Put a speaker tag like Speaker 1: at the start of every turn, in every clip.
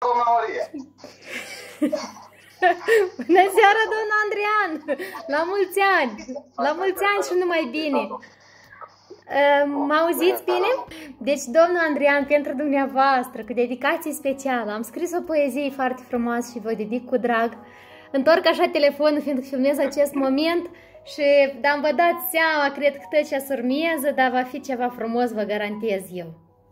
Speaker 1: doamna Maria!
Speaker 2: Bună seara, domnul Andrian! La mulți ani! La mulți ani și numai bine! Mă auziți bine? Deci, domnul Andrian, pentru dumneavoastră, cu dedicație specială, am scris o poezie foarte frumoasă și vă dedic cu drag. Întorc așa telefonul, fiindcă filmez acest moment și, dar vă dați seama, cred că tăcea surmieză, dar va fi ceva frumos, vă garantez eu.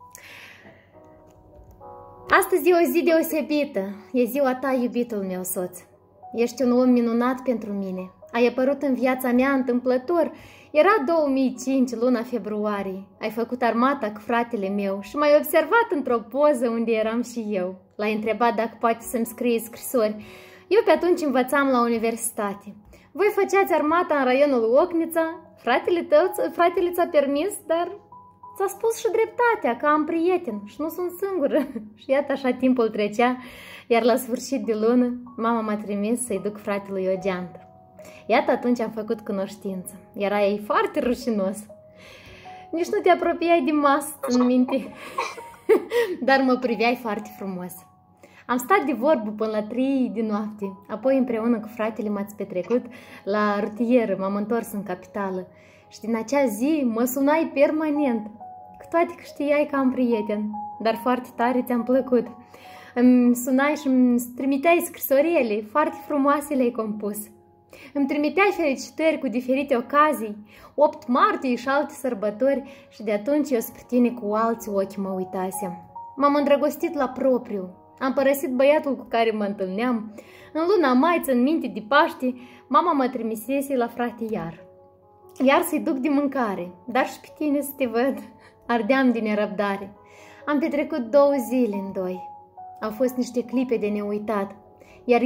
Speaker 2: Astăzi e o zi deosebită, e ziua ta, iubitul meu soț. Ești un om minunat pentru mine. Ai apărut în viața mea întâmplător. Era 2005, luna februarie. Ai făcut armata cu fratele meu și m-ai observat într-o poză unde eram și eu. L-ai întrebat dacă poate să-mi scrie scrisori. Eu pe atunci învățam la universitate. Voi făceați armata în raionul Ocnița. Fratele ți-a permis, dar ți-a spus și dreptatea, că am prieten și nu sunt singură. Și iată așa timpul trecea, iar la sfârșit de lună, mama m-a trimis să-i duc fratelui o geantă. Iată atunci am făcut cunoștință. Era ei foarte rușinos. Nici nu te apropiai de masă, în minte. Dar mă priveai foarte frumos. Am stat de vorbă până la 3 de noapte. Apoi împreună cu fratele m-ați petrecut la rutieră. M-am întors în capitală. Și din acea zi mă sunai permanent. Cu toate că știai că am prieten. Dar foarte tare ți-am plăcut. Îmi sunai și îmi trimiteai scrisorele. Foarte frumoase le-ai compus. Îmi trimiteai felicitări cu diferite ocazii, 8 martie și alte sărbători și de atunci eu spre tine cu alți ochi mă uitasem. M-am îndrăgostit la propriu, am părăsit băiatul cu care mă întâlneam. În luna mai, țin minte de Paște, mama mă trimisese la frate iar să-i duc de mâncare, dar și pe tine să te văd. Ardeam din nerăbdare. Am petrecut 2 zile în doi. Au fost niște clipe de neuitat, iar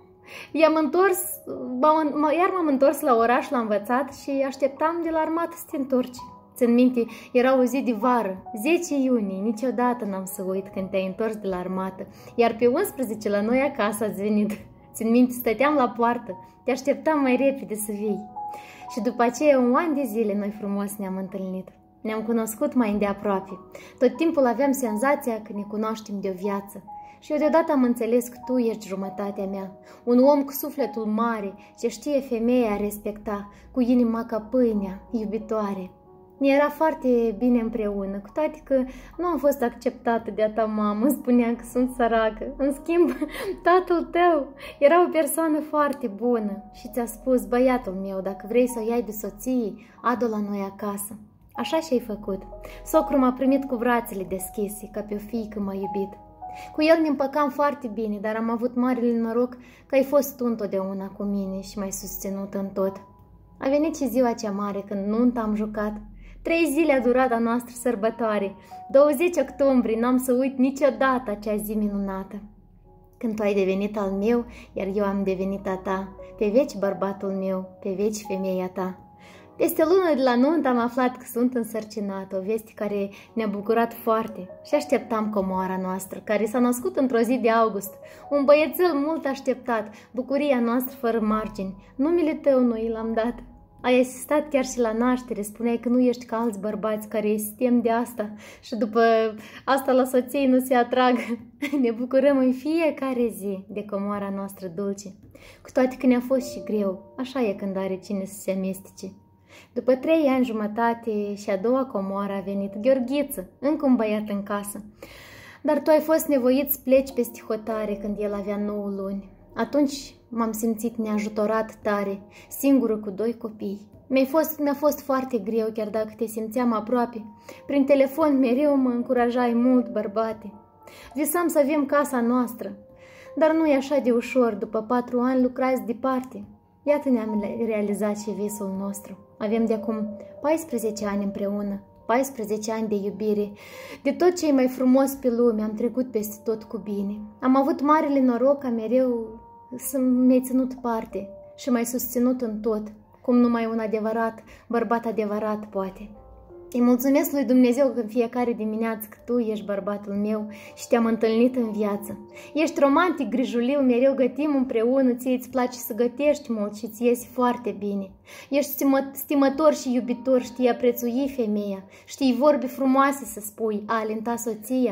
Speaker 2: m-am întors la oraș, l-am învățat și așteptam de la armată să te întorci. Țin minte, era o zi de vară, 10 iunie, niciodată n-am să uit când te-ai întors de la armată, iar pe 11 la noi acasă ați venit. Țin minte, stăteam la poartă, te așteptam mai repede să vii. Și după aceea, 1 an de zile, noi frumos ne-am întâlnit. Ne-am cunoscut mai îndeaproape. Tot timpul aveam senzația că ne cunoaștem de o viață. Și eu deodată am înțeles că tu ești jumătatea mea, un om cu sufletul mare, ce știe femeia a respecta, cu inima ca pâinea, iubitoare. Ne era foarte bine împreună, cu toate că nu am fost acceptată de a ta mamă, îmi spunea că sunt săracă. În schimb, tatăl tău era o persoană foarte bună și ți-a spus, băiatul meu, dacă vrei să o iai de soție, adu-o la noi acasă. Așa și-ai făcut. Socru m-a primit cu brațele deschise, ca pe o fiică m-a iubit. Cu el ne împăcam foarte bine, dar am avut marele noroc că ai fost tu întotdeauna cu mine și m-ai susținut în tot. A venit și ziua cea mare când nunta am jucat. 3 zile a durat a noastră sărbătoare. 20 octombrie, n-am să uit niciodată acea zi minunată. Când tu ai devenit al meu, iar eu am devenit a ta, pe veci bărbatul meu, pe veci femeia ta. Peste lună de la nuntă am aflat că sunt însărcinată, o veste care ne-a bucurat foarte și așteptam comoara noastră, care s-a născut într-o zi de august. Un băiețel mult așteptat, bucuria noastră fără margini. Numele tău noi l-am dat. Ai asistat chiar și la naștere, spuneai că nu ești ca alți bărbați care îi tem de asta și după asta la soției nu se atrag. Ne bucurăm în fiecare zi de comoara noastră dulce, cu toate că ne-a fost și greu, așa e când are cine să se amestece. După 3 ani jumătate și a doua comoară a venit Gheorghiță, încă un băiat în casă. Dar tu ai fost nevoit să pleci peste hotare când el avea 9 luni. Atunci m-am simțit neajutorat tare, singură cu 2 copii. Mi-a fost foarte greu, chiar dacă te simțeam aproape. Prin telefon mereu mă încurajai mult, bărbate. Visam să avem casa noastră, dar nu e așa de ușor, după 4 ani lucrați departe. Iată ne-am realizat și visul nostru. Avem de acum 14 ani împreună, 14 ani de iubire. De tot ce e mai frumos pe lume, am trecut peste tot cu bine. Am avut marele noroc ca mereu să mi-ai ținut parte și m-ai susținut în tot, cum numai un bărbat adevărat poate. Îi mulțumesc lui Dumnezeu că în fiecare dimineață că tu ești bărbatul meu și te-am întâlnit în viață. Ești romantic, grijuliu, mereu gătim împreună, ție îți place să gătești mult și ți iese foarte bine. Ești stimător și iubitor, știi a prețui femeia, știi vorbe frumoase să spui, a alenta soția.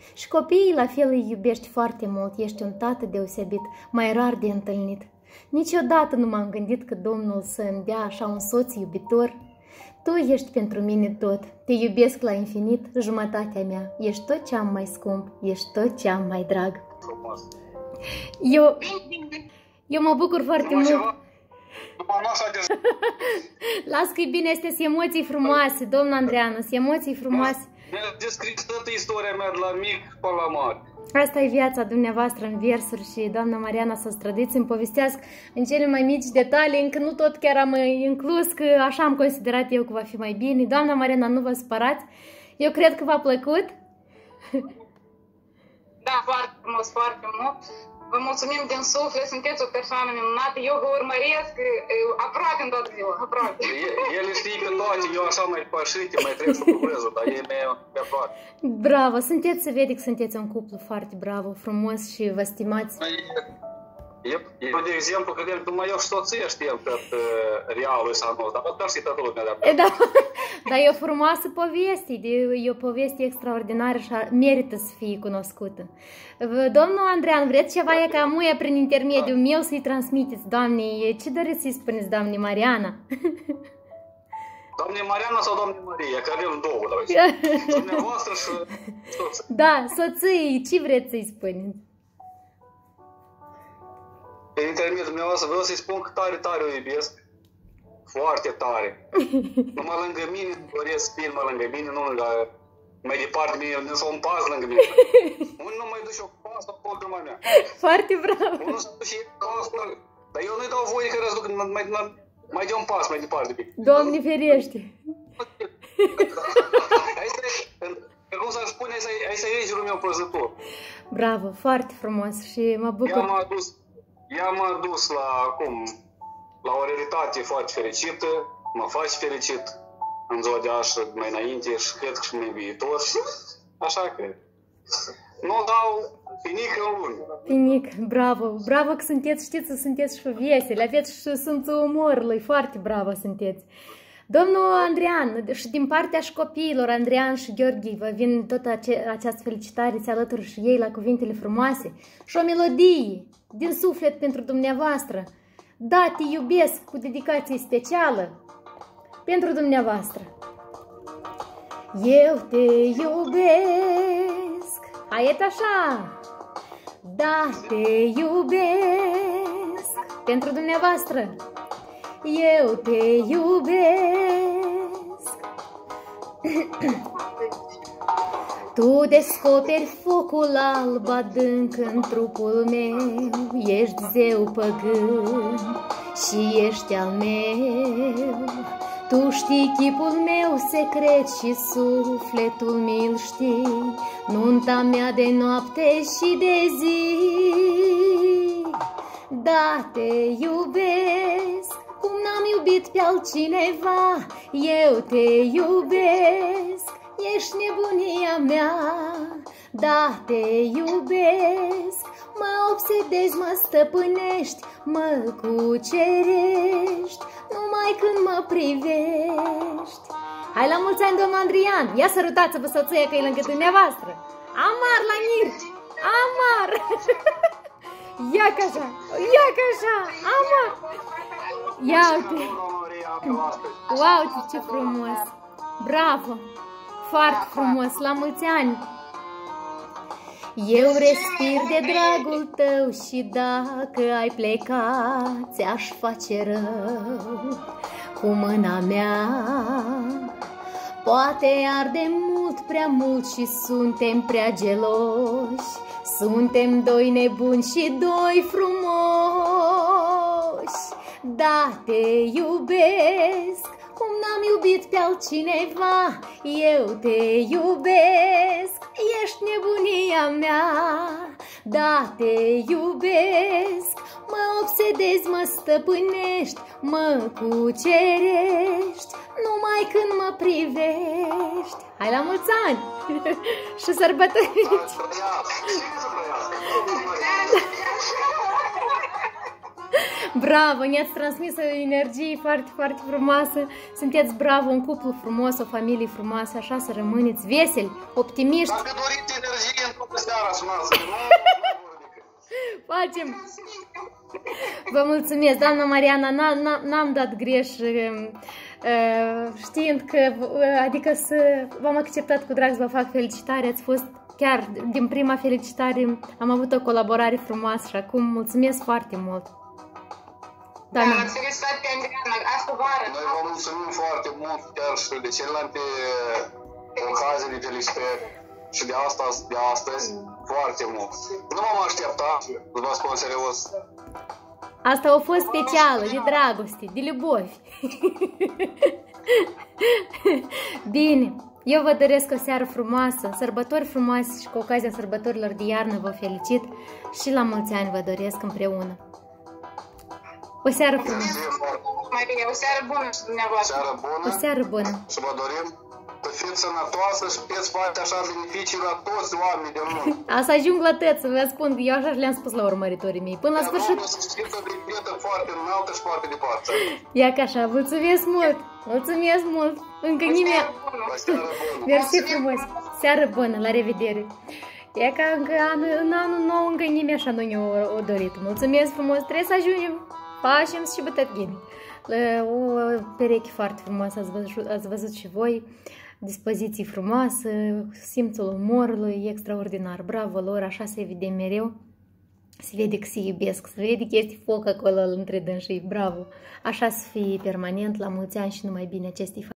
Speaker 2: Și copiii la fel îi iubești foarte mult, ești un tată deosebit, mai rar de întâlnit. Niciodată nu m-am gândit că Domnul să-mi dea așa un soț iubitor. Tu ești pentru mine tot, te iubesc la infinit, jumătatea mea, ești tot ce am mai scump, ești tot ce am mai drag.
Speaker 1: Frumos.
Speaker 2: Eu mă bucur foarte mult. Las că e bine, astea sunt emoții frumoase, domnul Andreanu, sunt emoții frumoase.
Speaker 1: Mi-a descris toată istoria mea de la mic până la mare.
Speaker 2: Asta e viața dumneavoastră în versuri și doamna Mariana s-a străduit să-mi povestească în cele mai mici detalii, încă nu tot chiar am inclus, că așa am considerat eu că va fi mai bine. Doamna Mariana, nu vă supărați, eu cred că v-a plăcut.
Speaker 3: Da, foarte frumos, foarte mult. Vă mulțumim din suflet, sunteți o persoană minunată, eu vă urmăresc aproape în toată ziua, aproape.
Speaker 1: El știe că toate, eu așa mai pășite, mai trebuie să lucrez, dar ei mi-e aproape.
Speaker 2: Bravo, sunteți, se vede că sunteți un cuplu foarte bravo, frumos și vă stimați.
Speaker 1: Eu, de exemplu, credem, numai eu și soția știam că realul sau nu, dar măcar și toată lumea de-a
Speaker 2: Da, dar e o frumoasă poveste, e o poveste extraordinară și merită să fie cunoscută. Domnul Andrean, vreți ceva e ca muia prin intermediul meu să-i transmiteți, doamnei, ce doriți să-i spuneți, doamnei Mariana?
Speaker 1: Doamne Mariana sau doamne Maria, că avem două, dar dumneavoastră și soția.
Speaker 2: Da, soții, ce vreți să-i spuneți?
Speaker 1: Pe intermediul dumneavoastră vreau să-i spun că tare, tare o iubesc. Foarte tare. Numai lângă mine, doresc să fie numai lângă mine, nu lângă mai departe mine, nu să un pas lângă mine. Unul nu mai duce o pasă pe problema mea.
Speaker 2: Foarte bravo.
Speaker 1: Unul să duce pasă, dar eu nu-i dau voie că răzduc, mai dea un pas mai departe.
Speaker 2: Doamne ferește.
Speaker 1: Cum să-mi spune, aici e îngerul meu prăzător.
Speaker 2: Bravo, foarte frumos și mă bucur.
Speaker 1: I-am adus la o realitate foarte fericită, mă faci fericit în ziua de azi mai înainte și cred că și mai viitor. Așa cred. Nu dau pinic în lume.
Speaker 2: Pinic, bravo, bravo că sunteți, știți să sunteți și veseli, aveți și simțul umorului, foarte bravo sunteți. Domnul Andrean, și din partea și copiilor, Andrean și Gheorghe, vă vin tot această felicitare, se alătură și ei la cuvintele frumoase și o melodie din suflet pentru dumneavoastră. Da, te iubesc, cu dedicație specială pentru dumneavoastră. Eu te iubesc, haiet așa. Da, te iubesc pentru dumneavoastră. Eu te iubesc. Tu descoperi focul alb adânc în trupul meu, ești zeu păgân și ești al meu. Tu știi chipul meu secret și sufletul mi-l știi, nunta mea de noapte și de zi. Da, te iubesc cum n-am iubit pe altcineva, eu te iubesc, ești nebunia mea. Da, te iubesc, mă obsedezi, mă stăpânești, mă cucerești, numai când mă privești. Hai la mulți ani, domnul Andrian, ia sărutați-vă soția că e lângă dumneavoastră. Amar la Mirci, amar. Ia ca așa, ia ca așa, amar. Ia uite. Wow, ce frumos. Bravo. Foarte frumos, la mulți ani. Eu respir de dragul tău și dacă ai plecat, ți-aș face rău cu mâna mea. Poate arde mult, prea mult și suntem prea geloși, suntem doi nebuni și doi frumoși. Da, te iubesc cum n-am iubit pe altcineva, eu te iubesc, ești nebunia mea. Da, te iubesc, mă obsedezi, mă stăpânești, mă cucerești, numai când mă privești. Hai la mulți ani și sărbătorici! Bravo, ne-ați transmis o energie foarte, foarte frumoasă. Sunteți bravo, un cuplu frumos, o familie frumoasă, așa să rămâneți veseli, optimiști.
Speaker 1: Dacă doriți energie în toată seara, sunați.
Speaker 2: Facem. Vă mulțumesc, doamna Mariana, n-am dat greș, știind că, adică v-am acceptat cu drag să vă fac felicitare, ați fost chiar din prima felicitare, am avut o colaborare frumoasă și acum mulțumesc foarte mult.
Speaker 3: Doamna. Da, ați felicitat pe Andreana, asta vară.
Speaker 1: Noi vă mulțumim foarte mult, chiar și de celelalte ocazii de felicitări și de astăzi, foarte mult. Nu m-am așteptat, vă spun serios.
Speaker 2: Asta a fost specială, de dragoste, de iubovi. Bine, eu vă doresc o seară frumoasă, sărbători frumoase și cu ocazia sărbătorilor de iarnă vă felicit și la mulți ani vă doresc împreună. O seară frumoasă.
Speaker 3: Maria, o seară bună și dumneavoastră.
Speaker 1: Seară bună.
Speaker 2: O seară bună.
Speaker 1: Și vă dorim să fiți sănătoasă și puteți face așa beneficii la toți oamenii de lume.
Speaker 2: A să ajung la tăță, vă spun, eu așa le-am spus la urmăritorii mei. Până la sfârșit.
Speaker 1: Să știți o vizită foarte înaltă și foarte departe.
Speaker 2: Ia ca așa, mulțumesc mult. Mulțumesc mult. Încă nimeni. Mersi frumos. Seară bună, la revedere. E ca încă în anul nou încă nimeni așa nu ne-a dorit. Mulțumesc frumos, trebuie să ajungem. Facem și bătăt ghini. O pereche foarte frumoasă, ați văzut și voi. Dispoziții frumoasă, simțul umorului extraordinar. Bravo lor, așa se vede mereu. Se vede că se iubesc, se vede că este foc acolo între dânsii. Bravo! Așa să fie permanent, la mulți ani și numai bine acestei